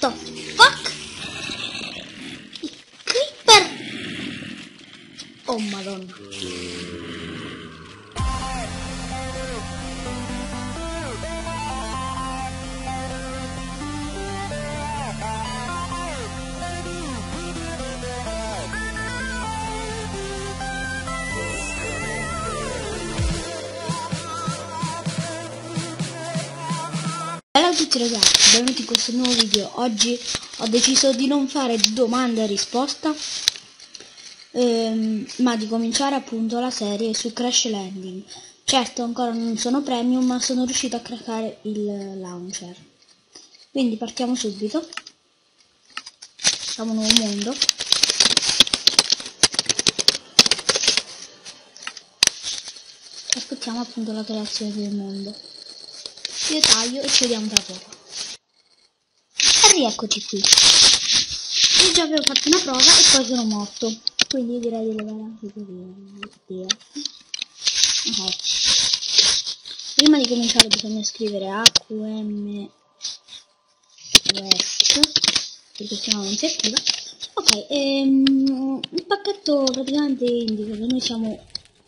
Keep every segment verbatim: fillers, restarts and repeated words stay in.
the fuck? Creeper! Oh madonna. Ciao a tutti ragazzi, benvenuti in questo nuovo video. Oggi ho deciso di non fare domanda e risposta, ehm, ma di cominciare appunto la serie su Crash Landing. Certo ancora non sono premium, ma sono riuscito a craccare il launcher. Quindi partiamo subito. Facciamo un nuovo mondo. Aspettiamo appunto la creazione del mondo. Io taglio e ci vediamo tra poco. E rieccoci qui. Io già avevo fatto una prova e poi sono morto, quindi direi di levare anche così. Okay. Prima di cominciare bisogna scrivere A Q M West, perché sennò non si attiva. Ok, ehm, il pacchetto praticamente indica che noi siamo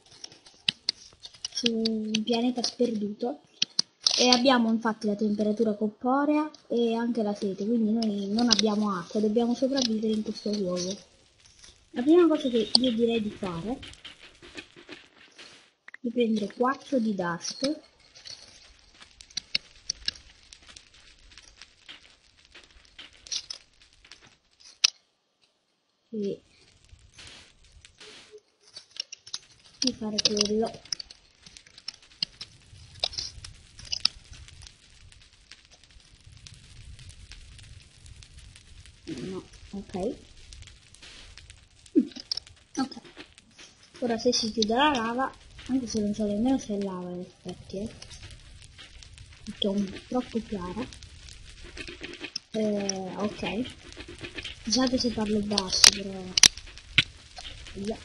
su un pianeta sperduto. E abbiamo infatti la temperatura corporea e anche la sete, quindi noi non abbiamo acqua, dobbiamo sopravvivere in questo luogo. La prima cosa che io direi di fare è di prendere quattro di dust e di fare quello. No, ok. Ok. Ora se si chiude la lava, anche se non so nemmeno se è lava in effetti, eh. Perché è un po' troppo chiara. Eh, ok. Scusate se parlo basso, però... Yeah.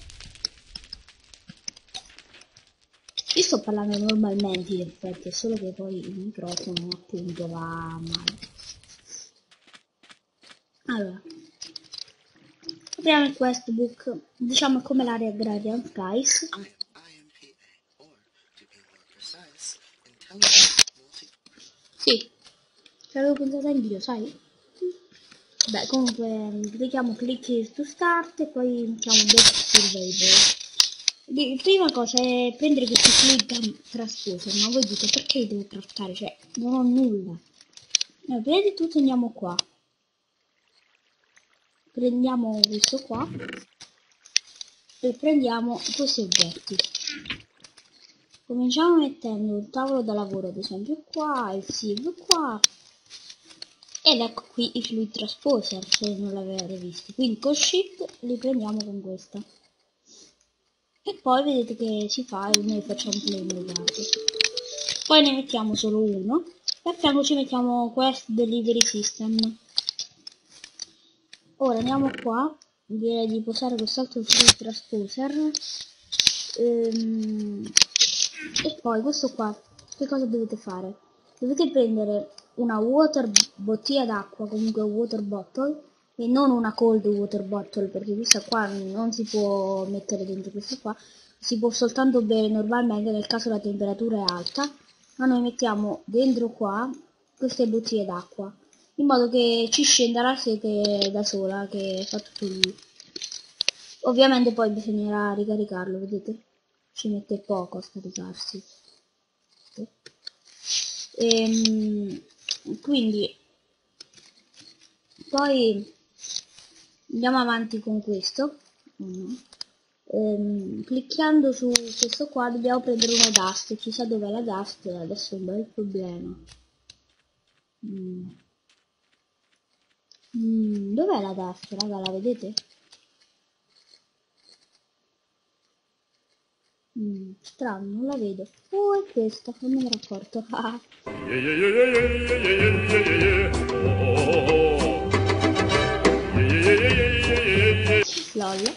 Io sto parlando normalmente in effetti, è solo che poi il microfono appunto va male. Allora, apriamo il questbook, diciamo come l'area Guardian Skies. Sì, ci avevo pensato anch'io, sai? Beh, comunque clicchiamo click to start e poi mettiamo best survival. Prima cosa è prendere questi fluid trasposer, ma voi dite perché devo craftare? Cioè, non ho nulla. Allora, prima di tutto andiamo qua. Prendiamo questo qua e prendiamo questi oggetti. Cominciamo mettendo il tavolo da lavoro, ad esempio qua, il sieve qua. Ed ecco qui i fluid trasposer, se non l'avete visti. Quindi con shift li prendiamo con questa. E poi vedete che si fa e noi facciamo play immediato. Poi ne mettiamo solo uno e a fianco ci mettiamo quest delivery system. Ora andiamo qua, direi di posare quest'altro fluid trasposer ehm, e poi questo qua che cosa dovete fare? Dovete prendere una water bottiglia d'acqua, comunque water bottle, e non una cold water bottle, perché questa qua non si può mettere dentro, questa qua si può soltanto bere normalmente nel caso la temperatura è alta, ma noi mettiamo dentro qua queste bottiglie d'acqua in modo che ci scenda la sete da sola, che fa tutto lì. Ovviamente poi bisognerà ricaricarlo, vedete? Ci mette poco a scaricarsi. Ehm, quindi poi andiamo avanti con questo. Mm. Ehm, cliccando su questo qua dobbiamo prendere una dust. Chissà dov'è la dust, adesso è un bel problema. Mm. Mm, dov'è la dust, raga, la vedete? Mm, strano, non la vedo. Oh, è questa, non me ne ero accorto. Lol.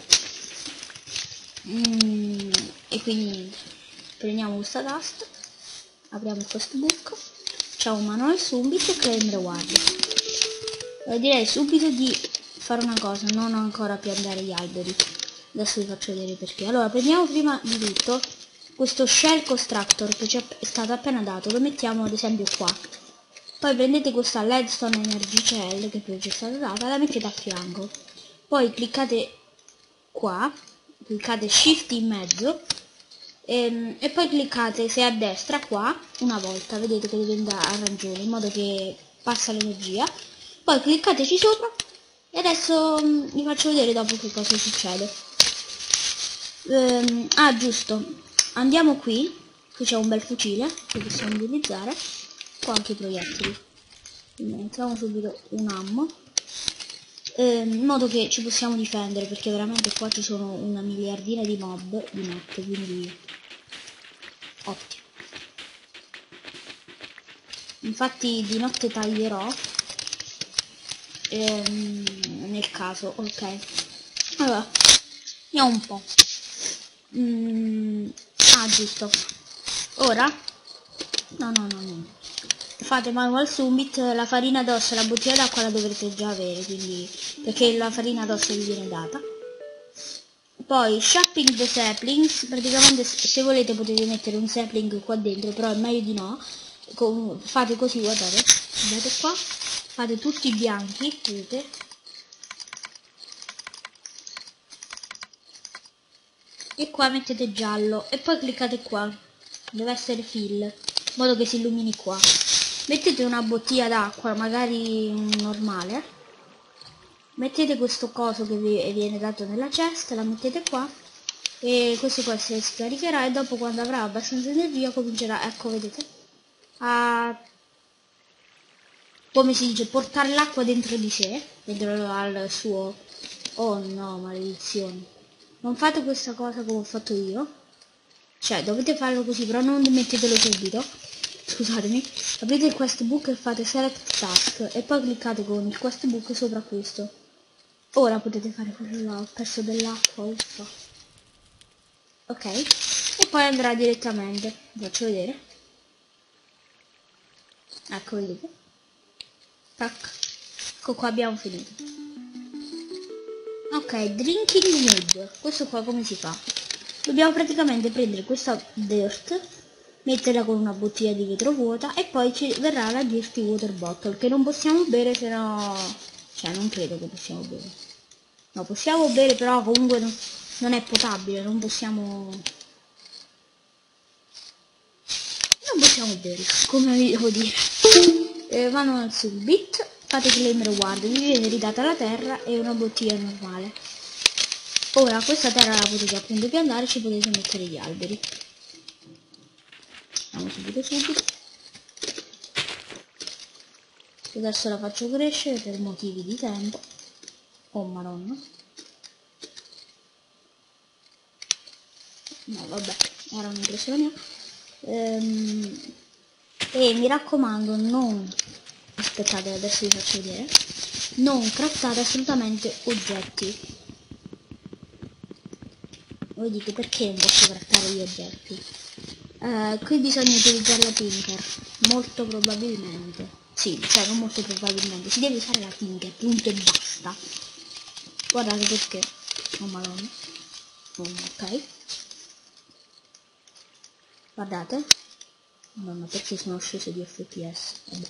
Mm, e quindi prendiamo questa dust, apriamo questo book, facciamo manual subito e claim reward. Eh, direi subito di fare una cosa, non ancora piantare gli alberi. Adesso vi faccio vedere perché. Allora, prendiamo prima di tutto questo shell constructor che ci è stato appena dato, lo mettiamo ad esempio qua. Poi prendete questa Leadstone Energy Cell che poi ci è stata data, la mettete a fianco. Poi cliccate qua, cliccate Shift in mezzo e, e poi cliccate se è a destra qua una volta, vedete che deve andare a arancione in modo che passa l'energia. Poi cliccateci sopra e adesso mh, vi faccio vedere dopo che cosa succede. Ehm, ah giusto, andiamo qui, qui c'è un bel fucile che possiamo utilizzare, qua anche i proiettili, quindi mettiamo subito un ammo, ehm, in modo che ci possiamo difendere perché veramente qua ci sono una miliardina di mob di notte, quindi ottimo. Infatti di notte taglierò ehm, nel caso, ok. Allora, vediamo un po'. Mm, ah giusto, ora no no no no fate manual summit, la farina d'osso e la bottiglia d'acqua la dovrete già avere, quindi perché la farina d'osso vi viene data. Poi shopping the saplings, praticamente se volete potete mettere un sapling qua dentro, però è meglio di no. Con, fate così, guardate, guardate qua, fate tutti i bianchi, vedete, e qua mettete giallo e poi cliccate qua, deve essere fill, in modo che si illumini qua. Mettete una bottiglia d'acqua, magari normale, mettete questo coso che vi viene dato nella cesta, la mettete qua e questo qua si scaricherà e dopo quando avrà abbastanza energia comincerà, ecco vedete, a, come si dice, portare l'acqua dentro di sé, dentro al suo, oh no, maledizione. Non fate questa cosa come ho fatto io, cioè dovete farlo così, però non mettetelo subito, scusatemi. Aprite il quest book e fate select task e poi cliccate con il quest book sopra questo. Ora potete fare quello là, ho perso dell'acqua, uffa. Ok, e poi andrà direttamente, vi faccio vedere. Ecco, vedete? Tac. Ecco qua abbiamo finito. Ok, drinking need, questo qua come si fa? Dobbiamo praticamente prendere questa dirt, metterla con una bottiglia di vetro vuota e poi ci verrà la dirty water bottle che non possiamo bere, se no, cioè non credo che possiamo bere. No, possiamo bere però comunque non, non è potabile, non possiamo non possiamo bere, come vi devo dire. Eh, manual subit, fate claim reward, vi viene ridata la terra e una bottiglia normale. Ora questa terra la potete appunto piantare, ci potete mettere gli alberi. Andiamo subito subito. Adesso la faccio crescere per motivi di tempo. Oh madonna. No vabbè, era un'impressione mia. Ehm, e mi raccomando non, aspettate adesso vi faccio vedere, non craftate assolutamente oggetti. Voi dite perché non posso craftare gli oggetti? Uh, qui bisogna utilizzare la Tinker, molto probabilmente. Sì, cioè non molto probabilmente, si deve usare la Tinker, punto e basta. Guardate perché. Oh madonna. Oh, ok. Guardate. Madonna, perché sono sceso di F P S? Vabbè.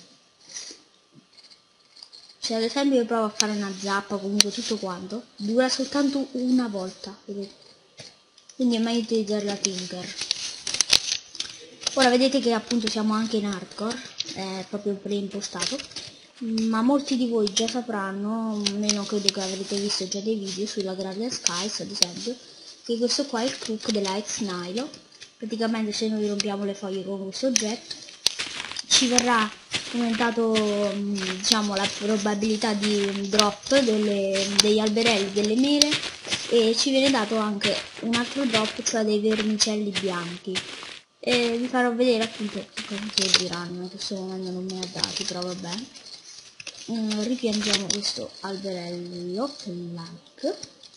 Se ad esempio io provo a fare una zappa, comunque tutto quanto, dura soltanto una volta, vedete? Quindi è meglio utilizzare la Tinker. Ora vedete che appunto siamo anche in hardcore, è proprio preimpostato, ma molti di voi già sapranno, almeno credo che avrete visto già dei video sulla Guardian Skies ad esempio, che questo qua è il cook della Ex Nilo. Praticamente se noi rompiamo le foglie con questo oggetto ci verrà aumentato, diciamo, la probabilità di drop delle, degli alberelli, delle mele, e ci viene dato anche un altro drop, cioè dei vermicelli bianchi. E vi farò vedere appunto cosa serviranno, in questo momento non me ne ha dati, però vabbè. Mm, ripiangiamo questo alberello, lag,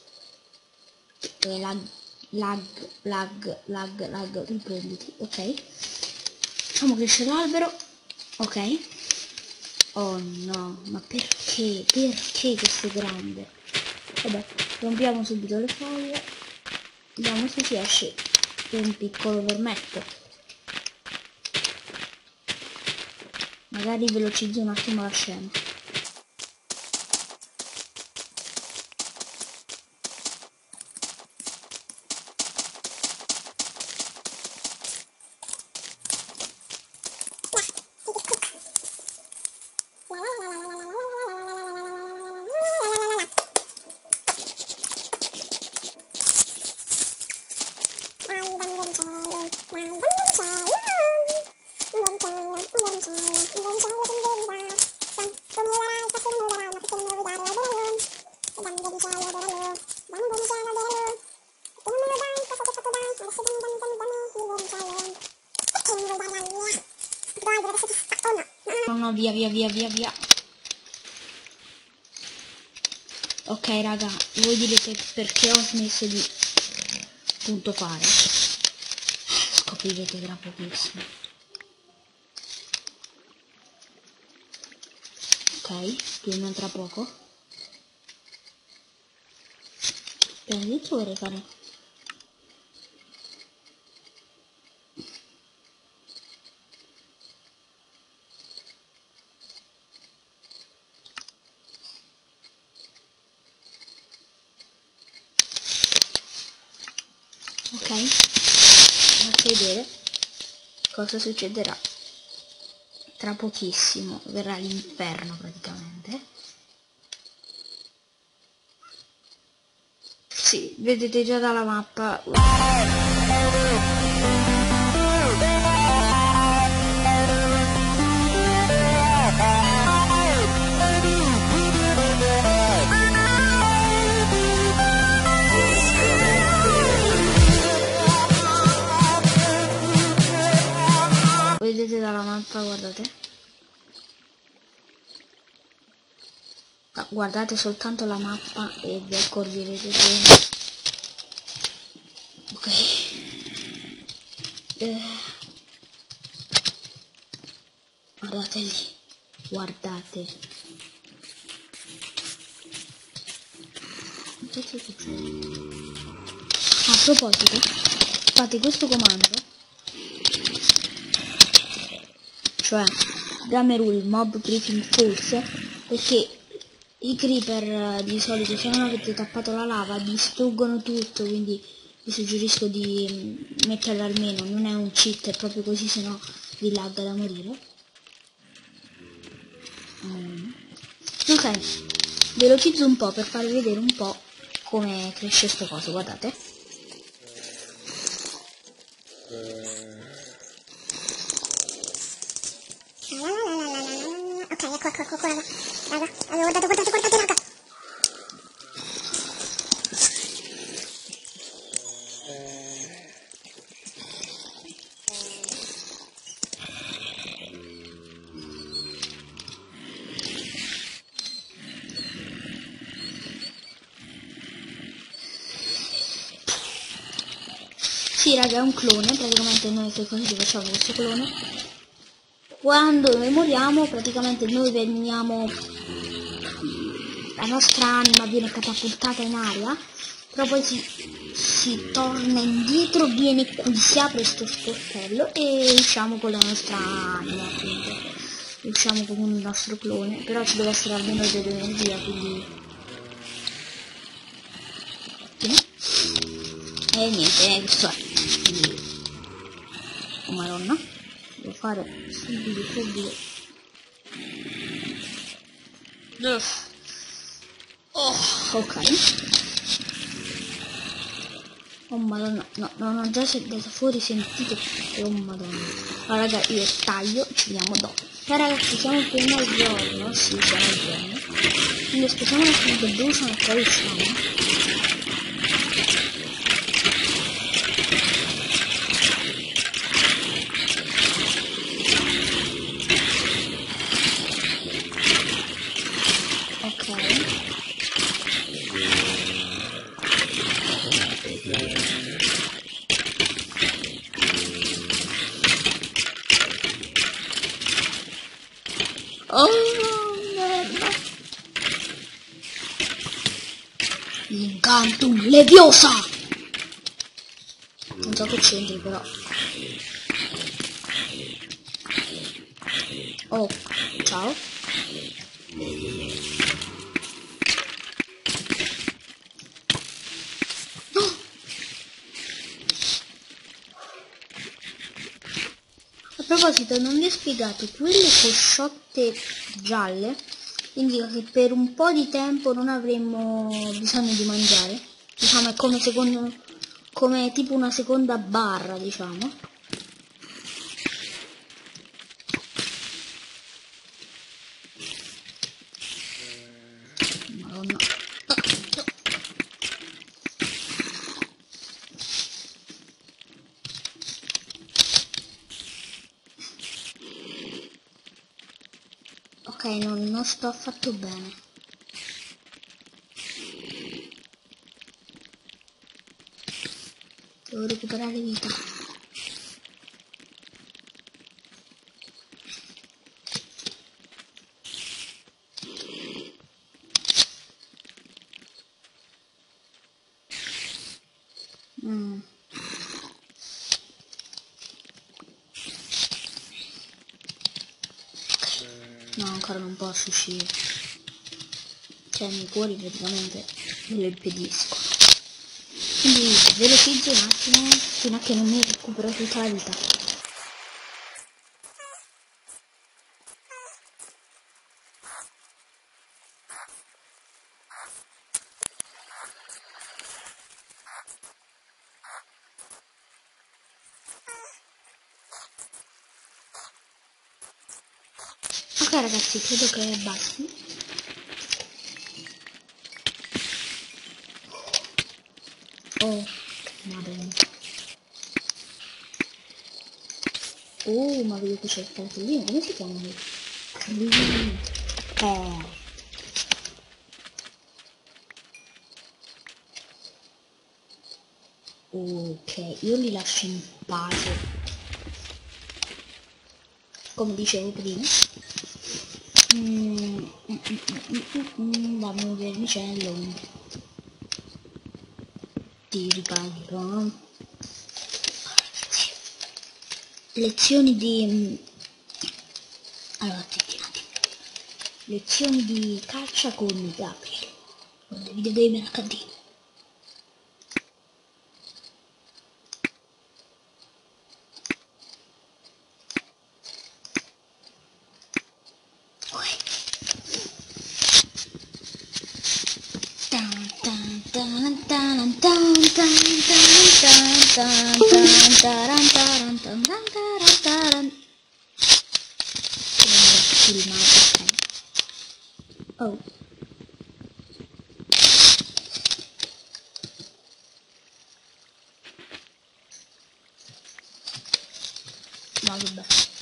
e lag, lag, lag, lag, lag, riprenditi, ok. Facciamo crescere l'albero, ok. Oh no, ma perché? Perché questo grande? Vabbè, rompiamo subito le foglie. Vediamo se si esce un piccolo vermetto. Magari velocizzo un attimo la scena. No, no, via, via, via, via, via. Ok, raga, voi direte perché ho smesso di punto fare. Scoprirete tra pochissimo. Ok, più o meno tra poco. Prendi il tuo regalo. Ok, faccio vedere cosa succederà. Tra pochissimo verrà l'inferno praticamente. Sì, vedete già dalla mappa. Vedete dalla mappa, guardate. Ah, guardate soltanto la mappa e vi accorgerete bene. Ok. Eh. Guardate lì. Guardate. A proposito, fate questo comando. Cioè game rule mob creeping false, perché i creeper di solito, se non avete tappato la lava, distruggono tutto, quindi vi suggerisco di metterla almeno. Non è un cheat, è proprio così, se no vi lagga da morire. mm. Ok, velocizzo un po' per farvi vedere un po' come cresce sto coso, guardate. Ok, ecco, ecco, ecco, raga. Raga, allora, guardate, guardate, guardate, raga. Sì, raga, è un clone, praticamente noi che cosa ci facciamo questo clone? Quando noi moriamo, praticamente noi veniamo, la nostra anima viene catapultata in aria, però poi si, si torna indietro, viene qui, si apre questo sportello e usciamo con la nostra anima, appunto. Usciamo con il nostro clone, però ci deve essere almeno dell'energia, quindi... E niente, eh, questo è. Quindi... Oh madonna, devo fare subito, subito. Oh, ok. Oh madonna, no, no, no, già se da fuori sentite. Oh madonna. Ma raga, io taglio, ci vediamo dopo. Eh ragazzi, siamo appena al giorno, sì, siamo al giorno. Quindi aspettiamo un attimo che bruciano e poi usciamo. Oh! merda. Incantum leviosa. Non so che c'entri però. Oh, ciao. No. A proposito, non vi ho spiegato, quelle cosciotte gialle indica che per un po' di tempo non avremo bisogno di mangiare. Diciamo è come secondo, come tipo una seconda barra, diciamo. Madonna. Ok, non, non sto affatto bene. Devo recuperare vita. Mm. No, ancora non posso uscire. Cioè, i miei cuori praticamente me lo impediscono. Quindi velocizzo un attimo fino a che non mi recupero tutta la vita. Ok ragazzi, credo che basti. Oh, madonna. Oh, ma vedo che c'è il cartellino, come si chiama? Cartellino. Eh. Ok, io li lascio in pace. Come dicevo prima. Mm, mm, mm, mm, mm, mm, dammi un vermicello. Ti riparlo. Lezioni di... Allora, attenti un attimo. Lezioni di caccia con Gabriel. Con i videogame acca di. Oh. Ma vabbè.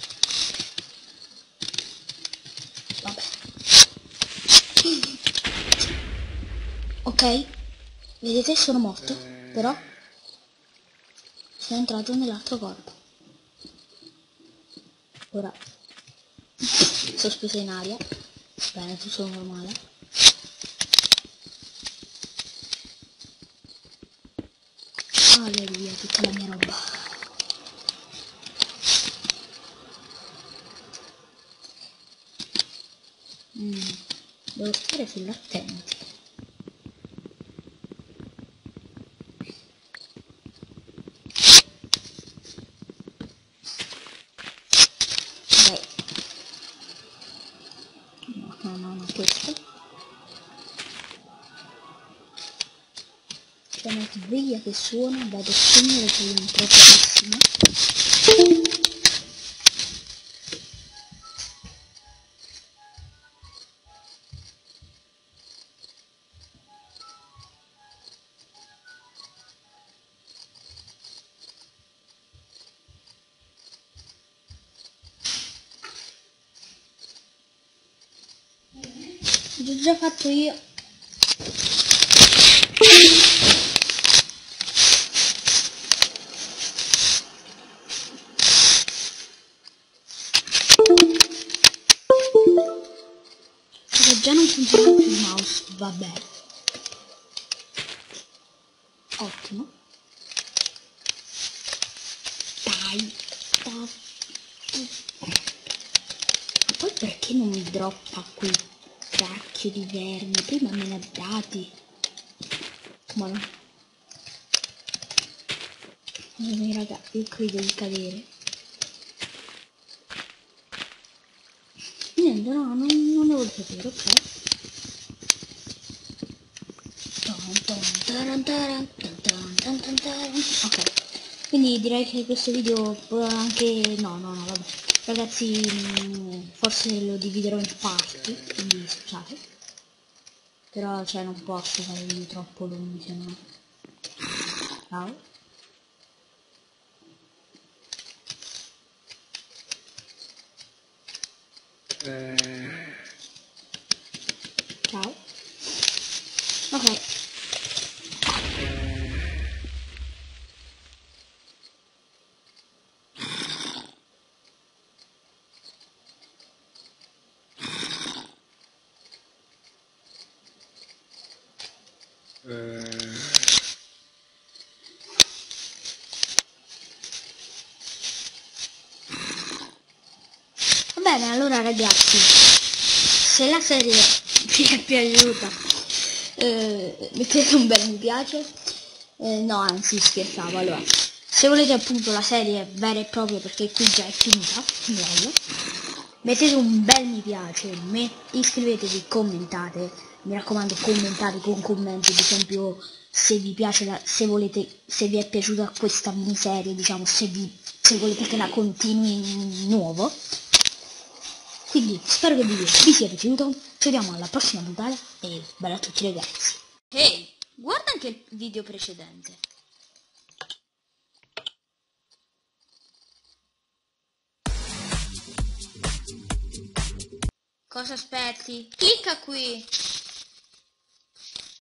Vabbè. Ok. Vedete, sono morto. Però sono entrato nell'altro corpo. Ora sospeso in aria. Bene, tu sono normale. Alleluia, tutta la mia roba. Mm, devo stare sull'attenti. Beh. No, no, no, no, questo. C'è una sveglia che suona, vado a spegnere che è propriamente. L'ho già fatto io. Che già non funziona più il mouse, vabbè. Ottimo. Dai. dai. Ma poi perché non mi droppa quei cacchio di vermi? Prima me ne ha dati. Ma no. Eh, raga, io credo di cadere. Niente, no, non, non devo sapere, ok. Ok, quindi direi che questo video anche... no, no, no, vabbè. Ragazzi, mh, forse lo dividerò in parti, quindi scusate. Però, cioè, non posso fare video troppo lunghi, se no... Ciao. Ciao. Ok. Bene, allora ragazzi, se la serie vi è piaciuta, eh, mettete un bel mi piace. Eh, no, anzi, scherzavo. Allora, se volete appunto la serie vera e propria, perché qui già è finita, bello, mettete un bel mi piace, me, iscrivetevi, commentate, mi raccomando commentate con commenti, ad esempio se vi piace, la, se volete, se vi è piaciuta questa miniserie, diciamo, se, vi, se volete che la continui nuovo. Quindi spero che il video vi sia piaciuto, ci vediamo alla prossima puntata e bella a tutti ragazzi. Ehi, hey, guarda anche il video precedente. Cosa aspetti? Clicca qui.